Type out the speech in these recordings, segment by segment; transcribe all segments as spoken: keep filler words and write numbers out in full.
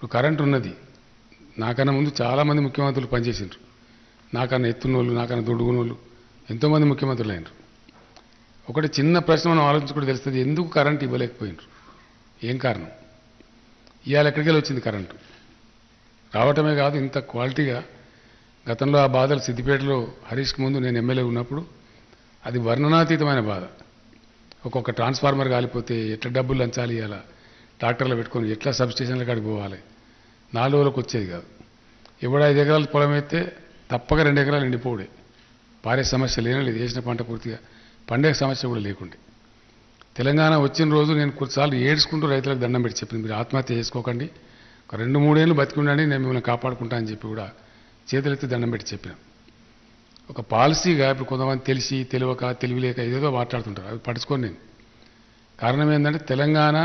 ఇప్పుడు కరెంట్ ఉన్నది. నాకన్నా ముందు చాలామంది ముఖ్యమంత్రులు పనిచేసిండ్రు. నాకన్నా ఎత్తున్నోళ్ళు, నాకన్నా దొడ్డుకున్నోళ్ళు ఎంతోమంది ముఖ్యమంత్రులు అయినరు. ఒకటి చిన్న ప్రశ్న మనం ఆలోచించుకుంటే తెలుస్తుంది, ఎందుకు కరెంట్ ఇవ్వలేకపోయినరు, ఏం కారణం? ఇవాళ ఎక్కడికి వెళ్ళి వచ్చింది కరెంటు? రావటమే కాదు, ఇంత క్వాలిటీగా. గతంలో ఆ బాధలు సిద్దిపేటలో హరీష్కి ముందు నేను ఎమ్మెల్యే ఉన్నప్పుడు అది వర్ణనాతీతమైన బాధ. ఒక్కొక్క ట్రాన్స్ఫార్మర్ కాలిపోతే ఎట్లా డబ్బులు లంచాలి, ఇలా ట్రాక్టర్లు పెట్టుకొని ఎట్లా సబ్ స్టేషన్ల కాడికి పోవాలి, నాలుగు రోజులకు వచ్చేది కాదు. ఎవడ ఐదు ఎకరాలు పొలం అయితే తప్పక రెండు ఎకరాలు ఎండిపోవడే, పారే సమస్య లేనే లేదు, వేసిన పంట పూర్తిగా పండే సమస్య కూడా లేకుండే. తెలంగాణ వచ్చిన రోజు నేను కొన్నిసార్లు ఏడ్చుకుంటూ రైతులకు దండం పెట్టి చెప్పింది, మీరు ఆత్మహత్య చేసుకోకండి, ఒక రెండు మూడేళ్ళు బతికి ఉండండి, నేను మిమ్మల్ని కాపాడుకుంటా అని చెప్పి కూడా చేతులెత్తి దండం పెట్టి చెప్పిన. ఒక పాలసీగా ఇప్పుడు కొంతమంది తెలిసి తెలియక తెలివిలేక ఏదేదో మాట్లాడుతుంటారు, అవి పట్టించుకోను నేను. కారణం ఏంటంటే తెలంగాణ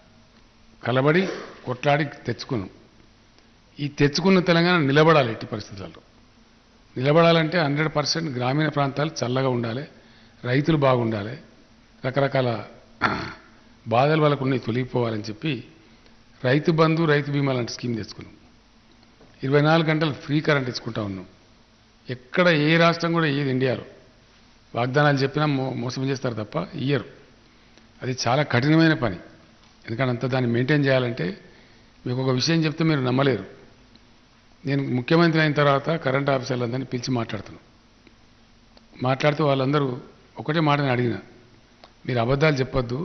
కలబడి కొట్లాడి తెచ్చుకున్నాం. ఈ తెచ్చుకున్న తెలంగాణ నిలబడాలి. ఎట్టి పరిస్థితులలో నిలబడాలంటే హండ్రెడ్ పర్సెంట్ గ్రామీణ ప్రాంతాలు చల్లగా ఉండాలి, రైతులు బాగుండాలి, రకరకాల బాధలు వాళ్ళకు ఉన్నాయి తొలగిపోవాలని చెప్పి రైతు బంధు, రైతు బీమా లాంటి స్కీమ్ తెచ్చుకున్నాం. ఇరవై నాలుగు గంటలు ఫ్రీ కరెంట్ ఇచ్చుకుంటా ఉన్నాం. ఎక్కడ ఏ రాష్ట్రం కూడా ఏది ఇండియాలో వాగ్దానాలు చెప్పినా మో మోసం చేస్తారు తప్ప ఇయ్యరు. అది చాలా కఠినమైన పని. ఎందుకంటే అంత దాన్ని మెయింటైన్ చేయాలంటే మీకు ఒక విషయం చెప్తే మీరు నమ్మలేరు. నేను ముఖ్యమంత్రి అయిన తర్వాత కరెంట్ ఆఫీసర్లందరినీ పిలిచి మాట్లాడుతున్నాను. మాట్లాడుతూ వాళ్ళందరూ ఒకటే మాటని అడిగిన, మీరు అబద్ధాలు చెప్పొద్దు,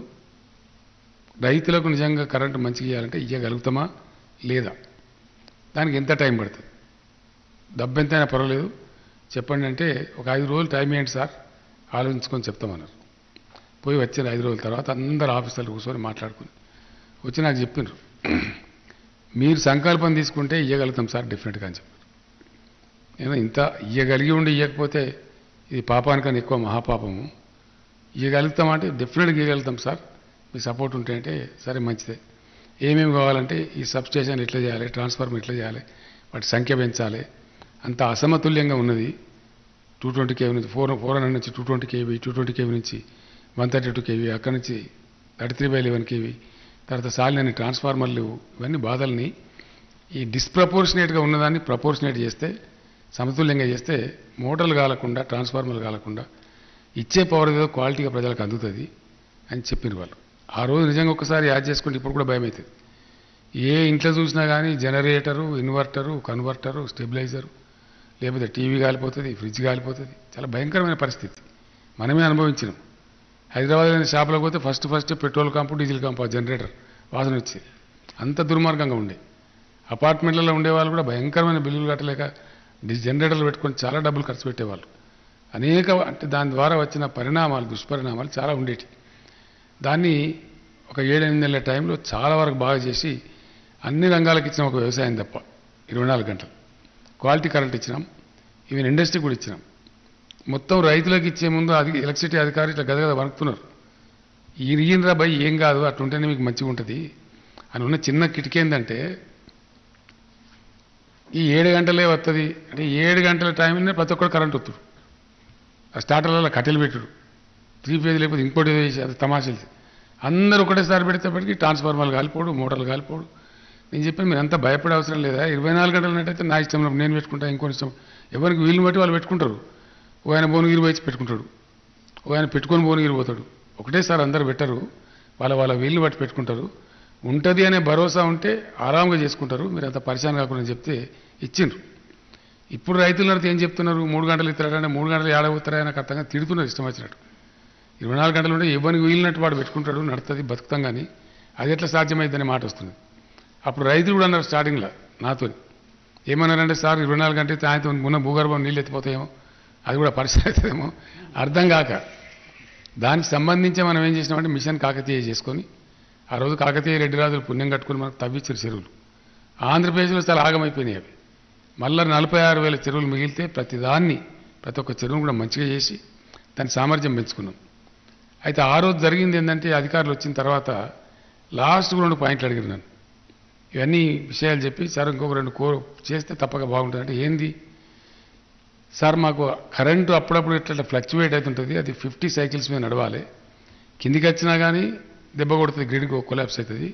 రైతులకు నిజంగా కరెంటు మంచిగా ఇవ్వాలంటే ఇవ్వగలుగుతామా లేదా, దానికి ఎంత టైం పడుతుంది, డబ్బు ఎంతైనా పర్వాలేదు చెప్పండి అంటే, ఒక ఐదు రోజులు టైం ఇవ్వండి సార్, ఆలోచించుకొని చెప్తామన్నారు. పోయి వచ్చారు ఐదు రోజుల తర్వాత అందరు ఆఫీసర్లు కూర్చొని మాట్లాడుకుని వచ్చి నాకు చెప్పినారు, మీరు సంకల్పం తీసుకుంటే ఇవ్వగలుగుతాం సార్ డెఫినెట్గా అని చెప్పారు. నేను ఇంత ఇవ్వగలిగి ఉండి ఇవ్వకపోతే ఇది పాపానికన్నా ఎక్కువ మహాపాపము. ఇవ్వగలుగుతామంటే డెఫినెట్గా ఇవ్వగలుగుతాం సార్, మీ సపోర్ట్ ఉంటే అంటే సరే మంచిదే. ఏమేమి కావాలంటే ఈ సబ్ స్టేషన్ ఎట్లా చేయాలి, ట్రాన్స్ఫార్మర్ ఎట్లా చేయాలి, వాటి సంఖ్య పెంచాలి, అంత అసమతుల్యంగా ఉన్నది. టూ ట్వంటీ కేవీ నుంచి ఫోర్ ఫోర్ హండ్రెడ్ నుంచి two twenty KV two twenty KV నుంచి వన్ థర్టీ టూ కేవీ అక్కడి నుంచి thirty three by eleven KV తర్వాత సాలినని ట్రాన్స్ఫార్మర్లు, ఇవన్నీ బాధల్ని ఈ డిస్ప్రపోర్షనేట్గా ఉన్నదాన్ని ప్రపోర్షనేట్ చేస్తే, సమతుల్యంగా చేస్తే మోటార్లు కాలకుండా ట్రాన్స్ఫార్మర్లు కాలకుండా ఇచ్చే పవర్ ఏదో క్వాలిటీగా ప్రజలకు అందుతుంది అని చెప్పిన వాళ్ళు. ఆ రోజు నిజంగా ఒక్కసారి యాడ్ చేసుకుంటే ఇప్పుడు కూడా భయం అవుతుంది. ఏ ఇంట్లో చూసినా కానీ జనరేటరు, ఇన్వర్టరు, కన్వర్టరు, స్టెబిలైజరు, లేకపోతే టీవీ కాలిపోతుంది, ఫ్రిడ్జ్ కాలిపోతుంది. చాలా భయంకరమైన పరిస్థితి మనమే అనుభవించినాం. హైదరాబాద్లోని షాపులకు పోతే ఫస్ట్ ఫస్ట్ పెట్రోల్ కాంపు, డీజిల్ కాంపు, ఆ జనరేటర్ వాసన వచ్చేది. అంత దుర్మార్గంగా ఉండే. అపార్ట్మెంట్లలో ఉండేవాళ్ళు కూడా భయంకరమైన బిల్లులు కట్టలేక జనరేటర్లు పెట్టుకొని చాలా డబ్బులు ఖర్చు పెట్టేవాళ్ళు. అనేక అంటే దాని ద్వారా వచ్చిన పరిణామాలు, దుష్పరిణామాలు చాలా ఉండేవి. దాన్ని ఒక ఏడెనిమిది నెలల టైంలో చాలా వరకు బాగా చేసి అన్ని రంగాలకు ఇచ్చిన ఒక వ్యవసాయం తప్ప ఇరవై నాలుగు గంటలు క్వాలిటీ కరెంట్ ఇచ్చినాం. ఈవెన్ ఇండస్ట్రీ కూడా ఇచ్చినాం. మొత్తం రైతులకు ఇచ్చే ముందు అది ఎలక్ట్రిసిటీ అధికారి ఇట్లా గదగద వణుకుతున్నారు, ఈయనరా భయ్ ఏం కాదు అట్లుంటేనే మీకు మంచిగా ఉంటుంది అని. ఉన్న చిన్న కిటికీ ఏంటంటే ఈ ఏడు గంటలే వస్తుంది అంటే ఏడు గంటల టైంలోనే ప్రతి ఒక్కరు కరెంట్ వస్తుడు. ఆ స్టార్టర్లలో కట్టెలు పెట్టుడు, త్రీ ఫేజ్ లేకపోతే ఇంకోటి ఏదో చేసి అది తమాషలు. అందరూ ఒకటేసారి పెడితేప్పటికీ ట్రాన్స్ఫార్మర్లు కాలిపోడు, మోటార్లు కాలిపోడు. నేను చెప్పాను మీరు అంతా భయపడే అవసరం లేదా, ఇరవై నాలుగు గంటలు ఉన్నట్టయితే నా ఇష్టం నేను పెట్టుకుంటా, ఇంకొని ఇష్టం ఎవరికి వీలుని బట్టి వాళ్ళు పెట్టుకుంటారు. ఓ ఆయన భువనగిరి వచ్చి పెట్టుకుంటాడు, ఓ ఆయన పెట్టుకొని భువనగిరి పోతాడు. ఒకటేసారి అందరూ పెట్టరు, వాళ్ళ వాళ్ళ వీలుని బట్టి పెట్టుకుంటారు. ఉంటుంది అనే భరోసా ఉంటే ఆరాంగా చేసుకుంటారు. మీరు అంత పరిశాన్ కాకుండా చెప్తే ఇచ్చిండ్రు. ఇప్పుడు రైతులు నడితే ఏం చెప్తున్నారు, మూడు గంటలు ఇస్తారంటే మూడు గంటలు ఏడవుతారా నాకు అర్థంగా తిడుతున్నారు ఇష్టం వచ్చినట్టు. ఇరవై నాలుగు గంటలు ఉంటే ఎవరికి వీలినట్టు వాడు పెట్టుకుంటాడు, నడుతుంది, బతుకుతాం. కానీ అది ఎట్లా సాధ్యమైందనే మాట వస్తుంది. అప్పుడు రైతులు కూడా అన్నారు స్టార్టింగ్లో నాతో ఏమన్నారంటే, సార్ ఇరవై నాలుగు గంటలు సాయంత్రం ఉన్న భూగర్భం నీళ్ళు ఎత్తిపోతాయేమో, అది కూడా పరిస్థితి అవుతుందేమో అర్థం కాక దానికి సంబంధించి మనం ఏం చేసినామంటే మిషన్ కాకతీయ చేసుకొని ఆ రోజు కాకతీయ రెడ్డి రాజులు పుణ్యం కట్టుకుని మనకు తవ్విచ్చారు చెరువులు. ఆంధ్రప్రదేశ్లో చాలా ఆగమైపోయినాయి అవి. మళ్ళీ నలభై ఆరు వేల చెరువులు మిగిలితే ప్రతిదాన్ని ప్రతి ఒక్క చెరువును కూడా మంచిగా చేసి దాని సామర్థ్యం పెంచుకున్నాం. అయితే ఆ రోజు జరిగింది ఏంటంటే అధికారులు వచ్చిన తర్వాత లాస్ట్ రెండు పాయింట్లు అడిగారు నన్ను. ఇవన్నీ విషయాలు చెప్పి సార్ ఇంకొక రెండు కో చేస్తే తప్పక బాగుంటుంది అంటే, ఏంది సార్ మాకు కరెంటు అప్పుడప్పుడు ఇట్లా ఫ్లక్చువేట్ అవుతుంటుంది, అది ఫిఫ్టీ సైకిల్స్ మీద నడవాలి, కిందికి వచ్చినా కానీ దెబ్బ కొడుతుంది, గ్రిడ్కి కొలాప్స్ అవుతుంది,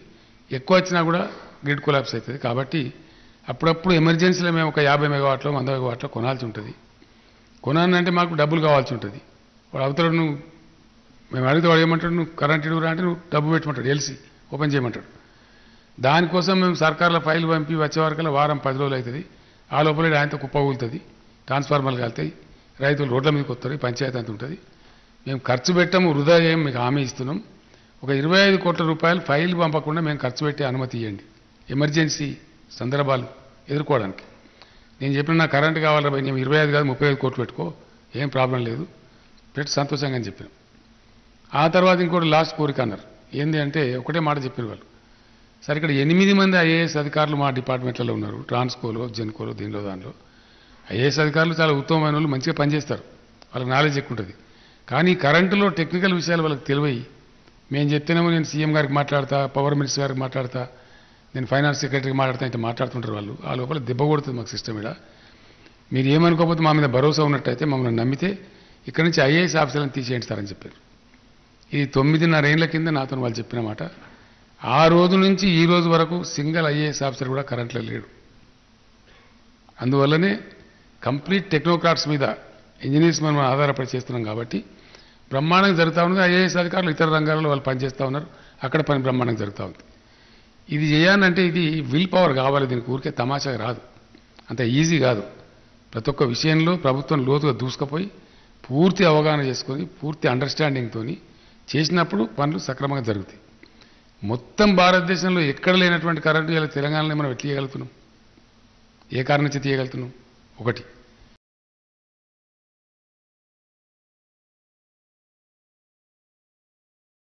ఎక్కువ వచ్చినా కూడా గ్రిడ్ కొలాప్స్ అవుతుంది. కాబట్టి అప్పుడప్పుడు ఎమర్జెన్సీలో మేము ఒక యాభై మెగావాట్లో వంద మెగావాట్లో కొనాల్సి ఉంటుంది. కొనాలంటే మాకు డబ్బులు కావాల్సి ఉంటుంది. వాడు అవతల నువ్వు మేము అడిగితే వాడు ఏమంటాడు, నువ్వు కరెంట్ ఇవ్వరా అంటే నువ్వు డబ్బు పెట్టమంటాడు, ఎల్సీ ఓపెన్ చేయమంటాడు. దానికోసం మేము సర్కార్లో ఫైల్ పంపి వచ్చే వరకల్లా వారం పది రోజులు అవుతుంది. ఆ లోపల ఆయనతో కుప్ప కూలుతుంది, ట్రాన్స్ఫార్మర్లు కాలుతాయి, రైతులు రోడ్ల మీదకి వస్తారు, పంచాయతీ అంత ఉంటుంది. మేము ఖర్చు పెట్టాము, వృధా చేయం, మీకు హామీ ఇస్తున్నాం. ఒక ఇరవై ఐదు కోట్ల రూపాయలు ఫైల్ పంపకుండా మేము ఖర్చు పెట్టే అనుమతి ఇవ్వండి ఎమర్జెన్సీ సందర్భాలు ఎదుర్కోవడానికి. నేను చెప్పిన నాకు కరెంటు కావాలి, నేను ఇరవై ఐదు కాదు ముప్పై ఐదు కోట్లు పెట్టుకో, ఏం ప్రాబ్లం లేదు, పెట్టి సంతోషంగా అని చెప్పాను. ఆ తర్వాత ఇంకోటి లాస్ట్ కోరిక అన్నారు. ఏంది అంటే ఒకటే మాట చెప్పిన వాళ్ళు, సరే ఇక్కడ ఎనిమిది మంది ఐఏఎస్ అధికారులు మా డిపార్ట్మెంట్లలో ఉన్నారు, ట్రాన్స్కోలో జెన్కోలో దీనిలో దానిలో. ఐఏఎస్ అధికారులు చాలా ఉత్తమమైన వాళ్ళు, మంచిగా పనిచేస్తారు, వాళ్ళకి నాలెడ్జ్ ఎక్కువ ఉంటుంది. కానీ కరెంటులో టెక్నికల్ విషయాలు వాళ్ళకి తెలివై మేము చెప్తేనేమో నేను సీఎం గారికి మాట్లాడతా, పవర్ మినిస్టర్ గారికి మాట్లాడతా, నేను ఫైనాన్స్ సెక్రటరీకి మాట్లాడతా, అంటే మాట్లాడుతుంటారు వాళ్ళు. ఆ లోపల దెబ్బ కొడుతుంది మాకు సిస్టమ్. ఇక్కడ మీరు ఏమనుకోకపోతే మా మీద భరోసా ఉన్నట్టయితే మమ్మల్ని నమ్మితే ఇక్కడ నుంచి ఐఏఎస్ ఆఫీసర్లను తీసేయండి చెప్పారు. ఇది తొమ్మిదిన్నర ఏళ్ల కింద నాతో వాళ్ళు చెప్పిన మాట. ఆ రోజు నుంచి ఈ రోజు వరకు సింగిల్ ఐఏఎస్ ఆఫీసర్ కూడా కరెంట్లో లేడు. అందువల్లనే కంప్లీట్ టెక్నోక్రాట్స్ మీద ఇంజనీర్స్ మనం ఆధారపడి చేస్తున్నాం కాబట్టి బ్రహ్మాండంగా జరుగుతూ ఉంది. ఐఏఎస్ అధికారులు ఇతర రంగాల్లో వాళ్ళు పనిచేస్తూ ఉన్నారు, అక్కడ పని బ్రహ్మాండంగా జరుగుతూ ఉంది. ఇది చేయాలంటే ఇది విల్ పవర్ కావాలి, దీనికి ఊరికే తమాషాగా రాదు, అంత ఈజీ కాదు. ప్రతి ఒక్క విషయంలో ప్రభుత్వం లోతుగా దూసుకుపోయి పూర్తి అవగాహన చేసుకొని పూర్తి అండర్స్టాండింగ్తో చేసినప్పుడు పనులు సక్రమంగా జరుగుతాయి. మొత్తం భారతదేశంలో ఎక్కడ లేనటువంటి కరెంటు ఇలా తెలంగాణలో మనం ఎట్లా చేయగలుగుతున్నాం, ఏ కారణం నుంచి తీయగలుగుతున్నాం? ఒకటి